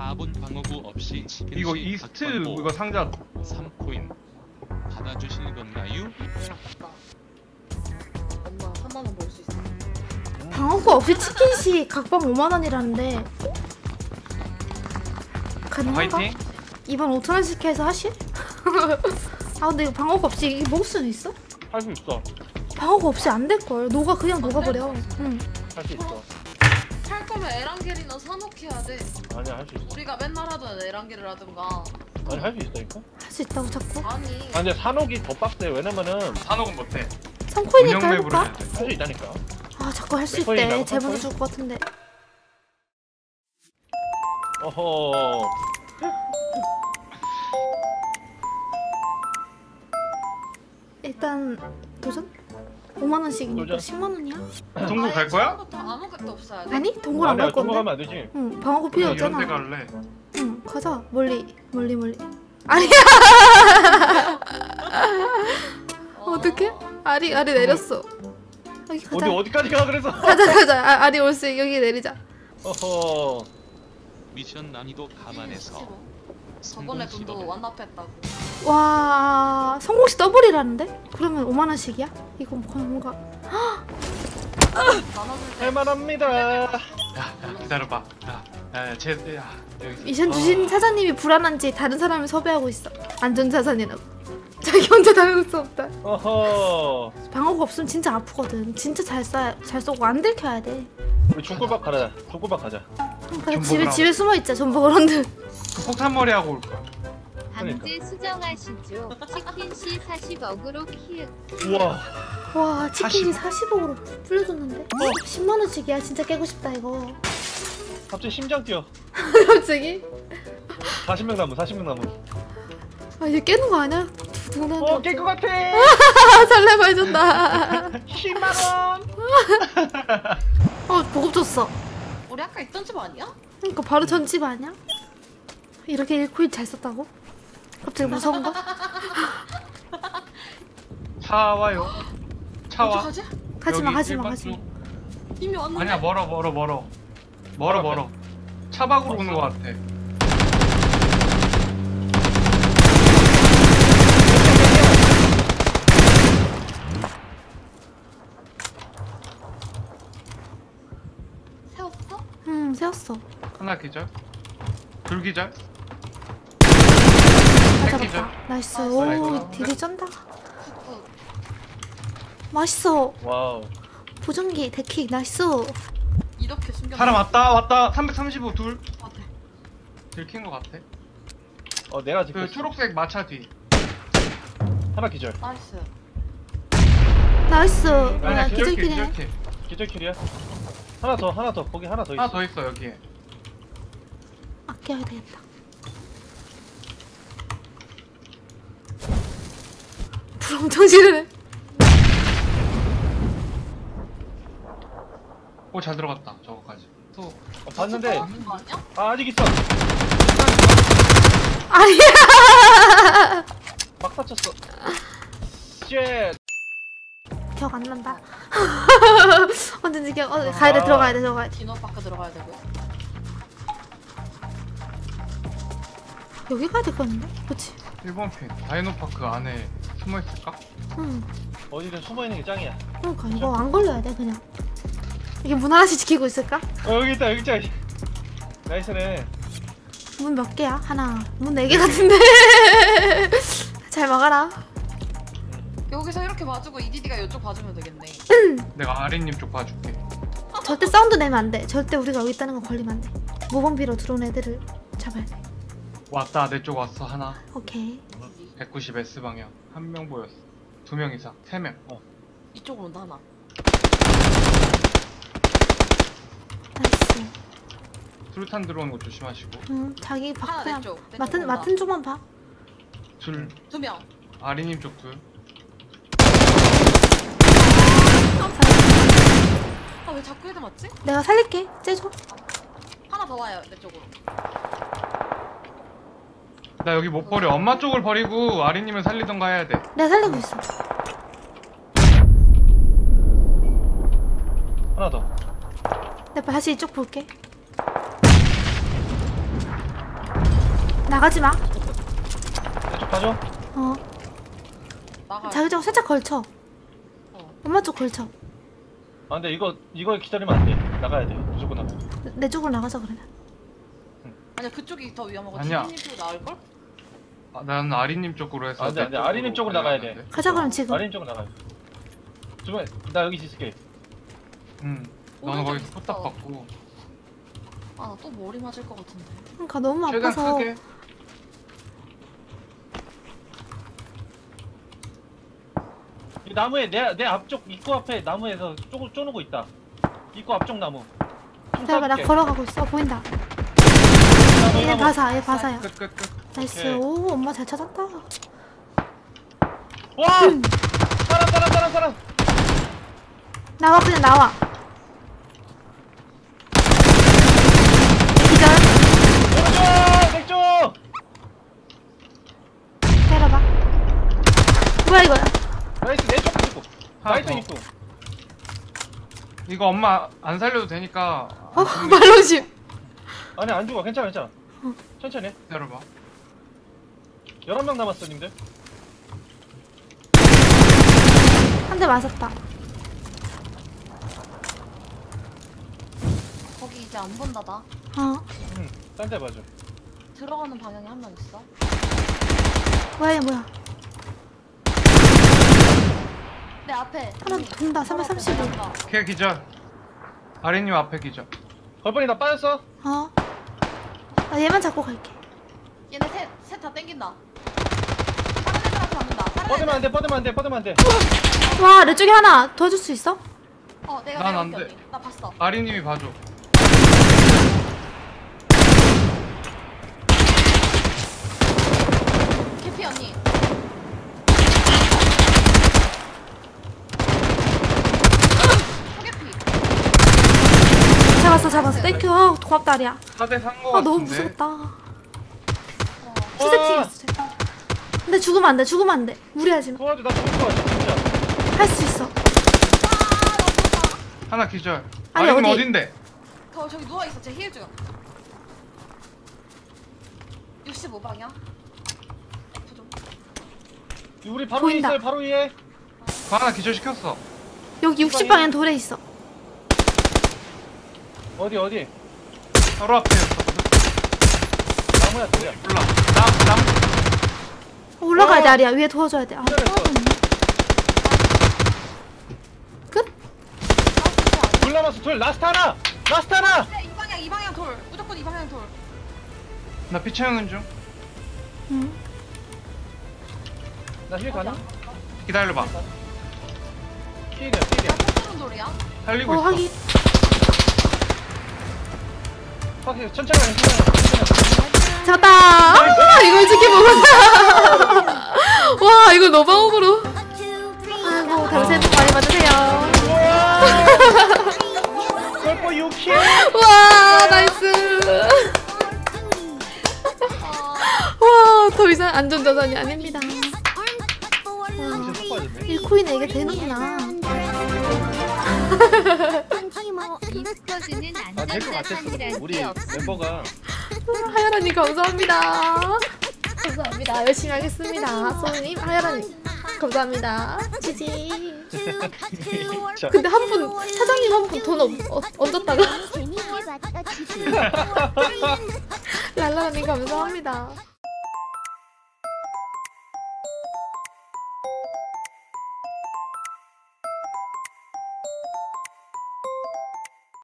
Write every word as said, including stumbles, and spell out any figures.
사 분 방어구 없이 이거 이스트 이거 상자 삼 코인 받아주실 건가요? 엄마 하나만 볼 수 있어. 방어구 없이 치킨시 각방 오만 원이라는데 가능한가? 화이팅? 이번 오천 원씩 해서 하실? 아 근데 이거 방어구 없이 이게 먹을 수는 있어? 할 수 있어. 방어구 없이 안 될걸. 녹아 그냥 녹아버려. 응. 할 수 있어. 할 거면 에란겔이나 사놓게야 돼. 아니야, 할 수 있어. 우리가 맨날 하던 에란겔을 하든가. 아니, 할 수 있다니까? 할 수 있다고 자꾸? 아니. 아, 근데 산옥이 더 빡세. 왜냐면은 산옥은 못해. 삼 코인이니까 운영 맵으로 해볼까? 해야 돼. 할 수 있다니까. 아 자꾸 할 수 있대. 코인이라고? 제보도 코인? 줄 것 같은데. 어허. 일단 도전? 오만 원씩이니까 도전. 십만 원이야? 동굴 갈 거야? 처음부터 아무것도 없어야 돼. 아니 동굴 안 아니야, 갈 동거 건데? 가면 안 되지. 응 방어구 필요 그냥 이런 데 없잖아. 갈래. 응 가자 멀리 멀리 멀리. 아니야. 어. 어떡해? 알이 알이 내렸어. 여기 가자. 어디 어디까지 가 그래서? 가자 가자. 아, 알이 올 수 여기 내리자. 어허. 미션 난이도 감안해서 저번에 성공 돈도 시도를 완납했다고. 와 성공시 더블이라는데? 그러면 오만 원씩이야? 이거 뭔가 나눠줄 때. 할만합니다. 야, 야 기다려봐. 야, 야, 제, 야 여기. 미션 주신 사장님이 불안한지 다른 사람을 섭외하고 있어. 안전자산이라고. 자기 혼자 다닐 수 없다. 어허. 방어구 없으면 진짜 아프거든. 진짜 잘 쏴, 잘 쏘고 안 들켜야 돼. 우리 중골박 가자. 중골박 가자. 그래, 집에 전복이랑. 집에 숨어 있자. 전복 어른들. 그 폭탄 머리 하고 올 거야. 방제 수정하시죠. 치킨시 사십 억으로 키읔. 우와. 와 치킨이 사십억으로 풀려줬는데. 십만 원씩이야. 진짜 깨고 싶다 이거. 갑자기 심장 뛰어. 갑자기? 사십 명 남은 사십 명 남은. 아 이제 깨는 거 아니야? 누구나. 어, 깰 것 같아. 설레발 해준다. 십만 원. 어 보급 줬어. 우리 아까 있던 집 아니야? 그러니까 바로 전집 아니야? 이렇게 일 코인 잘 썼다고? 갑자기 무서운가? 차 와요. 차 와. 어떡하지? 가지마 여기 가지마 일반 가지마. 쪽. 이미 왔는데. 아니야 멀어 멀어 멀어. 멀어 멀어. 차 밖으로 오는 거 같아. 세웠어? 응 세웠어. 하나 기절. 둘 기절. 다 새끼죠? 잡았다. 나이스. 나이스. 오 아이고. 딜이 쩐다. 굿굿. 맛있어. 와우. 보정기 데킥 나이스. 이렇게 숨겨. 사람 왔다 왔다. 삼백삼십오 둘. 같아. 들킨 거 같아. 어, 내가 지금 그 초록색 마차 뒤. 하나 기절. 나이스. 나이스. 아니야 뭐야 기절킬 기절키네. 기절킬. 기절킬이야. 하나 더, 하나 더. 거기 하나 더 있어. 하나 더 있어 여기에. 아껴야 되겠다. 불 엄청 지르네. 오 잘 들어갔다 저거까지. 또 어, 봤는데 떨어진 거 아니야? 아, 아직 있어. 아니야. 막 다쳤어. 쉣. 기억 안 난다. 언제인지 기억. 어, 가야 돼 아. 들어가야 돼 들어가야 돼. 디노파크 들어가야 되고. 여기 가야 될 거 같은데? 그치? 일 번 핀 다이노파크 안에 숨어 있을까? 응. 어디든 숨어 있는 게 짱이야. 그러니까 이거 안 걸려야 돼 그냥. 이게 문 하나씩 지키고 있을까? 어, 여기 있다, 여기 있다. 나이스네. 문 몇 개야? 하나. 문 네 개 같은데. 잘 막아라. 여기서 이렇게 봐주고 이디디가 이쪽 봐주면 되겠네. 내가 아린님 쪽 봐줄게. 절대 사운드 내면 안 돼. 절대 우리가 여기 있다는 건 걸리면 안 돼. 모범비로 들어온 애들을 잡아야 돼. 왔다 내 쪽 왔어 하나. 오케이. 백구십 에스 방향 한 명 보였어. 두 명 이상 세 명. 어. 이쪽으로 온다 하나. 나이스. 수류탄 들어오는 거 조심하시고. 응. 자기 하나 밖에 내 쪽. 내 쪽 맡은 온다. 맡은 쪽만 봐. 둘 두 명. 아린님 쪽 둘. 아 왜 자꾸 헤드 맞지? 내가 살릴게. 째줘. 하나 더 와요 내 쪽으로. 나 여기 못 버려. 엄마 쪽을 버리고 아린님을 살리던가 해야 돼. 내가 살리고 있어. 하나 더. 내가 다시 이쪽 볼게. 나가지 마. 왼쪽 봐줘. 어. 나가. 자기장 살짝 걸쳐. 어. 엄마 쪽 걸쳐. 아 근데 이거 이거 기다리면 안 돼. 나가야 돼. 무조건 나가. 내, 내 쪽으로 나가자 그러면. 아니야 그쪽이 더 위험하고 아니야. 디디님 쪽이 나을 걸? 아, 나는 아리님 쪽으로 해서. 안 돼, 내 안 돼. 쪽으로 아리님 쪽으로 나가야 돼. 가려는데. 가자 그럼 지금. 아린 쪽으로 나가야 돼. 주변에 나 여기 있을게. 응. 너는 오른쪽 거기서 있어. 포탑 받고. 아 나 또 머리 맞을 것 같은데. 그러니까 너무 최대한 아파서. 크게. 이 나무에 내 내 앞쪽 입구 앞에 나무에서 쪼 쪼는 거 있다. 입구 앞쪽 나무. 총 기다려봐 나 쏴줄게. 걸어가고 있어. 보인다. 나무, 얘 나무. 바사 얘 바사야. 끝, 끝, 끝. 나이스. 오케이. 오 엄마 잘 찾았다. 와! 사람 사람 사람 사람. 나와 그냥 나와. 기절. 오른쪽 왼쪽. 때려봐. 뭐야 이거야? 나이스 내쪽 입구. 하나 나이스 더. 입구. 이거 엄마 안 살려도 되니까. 어 말로심. 아니 안 죽어. 괜찮아 괜찮아. 어. 천천히 해. 기다려봐. 열한 명 남았어 님들. 한 대 맞았다. 거기 이제 안 본다 나. 어. 응. 딴 데 봐줘. 들어가는 방향에 한 명 있어. 뭐야 얘 뭐야? 내 앞에. 하나 돈다. 삼백삼십오. 걔 기절. 아리님 앞에 기절. 걸뻔이 나 빠졌어. 어. 나 얘만 잡고 갈게. 얘네 셋셋 다 땡긴다. 다른 애들한테 맞는다. 다른 뻗으면 애들. 안 돼. 뻗으면 안 돼. 뻗으면 안 돼. 와 내 쪽에 하나 도와줄 수 있어? 어 내가 난 내가 안 올게, 언니. 나 봤어. 아리님이 봐줘. 캐피 언니. 소개피. 잡았어 잡았어. 땡큐. 아 고맙다 아리야. 사 대 삼 거 아 같은데. 너무 무섭다. 어. 투세팅이었어. 쟤. 근데 죽으면 안 돼. 죽으면 안 돼. 무리하지 마. 도와줘. 나 죽을 것 같아 진짜. 할 수 있어. 하나 기절. 아니, 아리님 어디? 어딘데? 거 저기 누워 있어. 제 힐 중. 육십오 방향. F 좀. 우리 바로 보인다. 위에 있어요. 바로 위에. 그 하나 기절 시켰어. 여기 육십 방향 돌에 있어. 어디 어디? 바로 앞에였어. 나무야 둘이야. 몰라. 나, 남. 어, 올라가야 어. 돼 아리야. 위에 도와줘야 돼. 아 기다렸어. 도와줬네. 끝? 둘 남았어. 둘. 라스트 하나. 라스트 하나. 네, 이 방향 이 방향 돌. 무조건 이 방향 돌. 나 피차영은 중. 응. 나 힐 가능? 기다려봐. 힐이야 힐이야. 나 폭소는 돌이야. 살리고 어 있어. 하기. 확실히 천천히 가자. 천천히 가자. 잡았다. 아, 이걸 지켜보고. 와 이거 노방옥으로. 아이고 다음 새해 복 많이 받으세요. 골프 유키. 와 나이스. 와더 이상 안전자산이 아닙니다. 이제 속 빠졌네. 일 코인에 이게 되는구나. 이스터즈는 아 될 것 같았어. 안전자산이란 우리 게 없어. 멤버가 하야라님 감사합니다. 감사합니다. 열심히 하겠습니다. 소님 하야라님 감사합니다. 지지. 자, 근데 한 분 사장님 한 분 돈 얹었다가 랄라라님 감사합니다.